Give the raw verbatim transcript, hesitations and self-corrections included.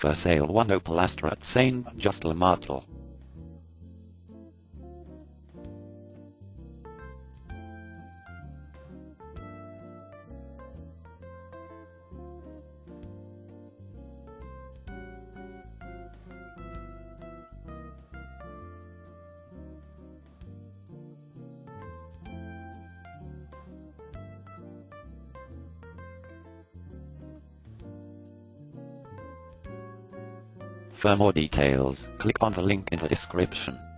For sale one Opel Astra at Saint Just Le Martel. For more details, click on the link in the description.